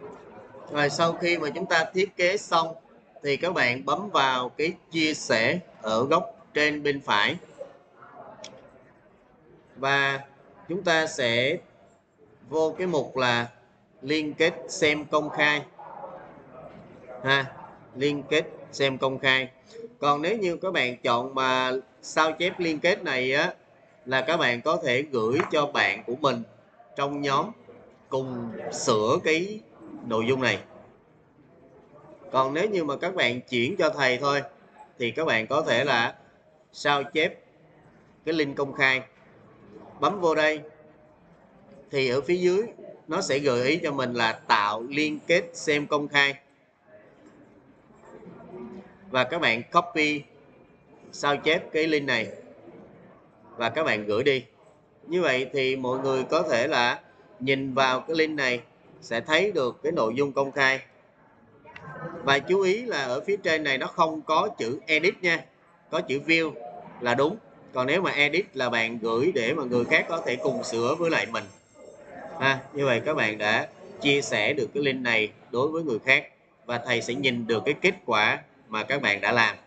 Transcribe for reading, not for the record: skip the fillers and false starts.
Rồi sau khi mà chúng ta thiết kế xong thì các bạn bấm vào cái chia sẻ ở góc trên bên phải và chúng ta sẽ vô cái mục là liên kết xem công khai ha, liên kết xem công khai. Còn nếu như các bạn chọn mà sao chép liên kết này á, là các bạn có thể gửi cho bạn của mình trong nhóm cùng sửa cái nội dung này. Còn nếu như mà các bạn chuyển cho thầy thôi thì các bạn có thể là sao chép cái link công khai, bấm vô đây thì ở phía dưới nó sẽ gợi ý cho mình là tạo liên kết xem công khai và các bạn copy sao chép cái link này và các bạn gửi đi. Như vậy thì mọi người có thể là nhìn vào cái link này sẽ thấy được cái nội dung công khai. Và chú ý là ở phía trên này nó không có chữ edit nha, có chữ view là đúng. Còn nếu mà edit là bạn gửi để mà người khác có thể cùng sửa với lại mình. Như vậy các bạn đã chia sẻ được cái link này đối với người khác và thầy sẽ nhìn được cái kết quả mà các bạn đã làm.